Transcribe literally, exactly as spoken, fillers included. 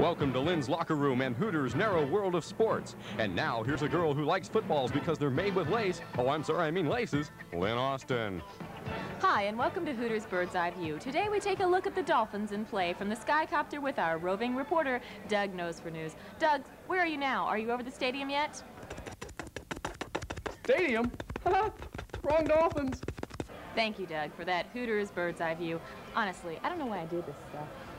Welcome to Lynn's Locker Room and Hooters' narrow world of sports. And now, here's a girl who likes footballs because they're made with lace. Oh, I'm sorry, I mean laces. Lynn Austin. Hi, and welcome to Hooters Bird's Eye View. Today we take a look at the Dolphins in play from the Skycopter with our roving reporter, Doug Knows for News. Doug, where are you now? Are you over the stadium yet? Stadium? Wrong Dolphins. Thank you, Doug, for that Hooters Bird's Eye View. Honestly, I don't know why I do this stuff.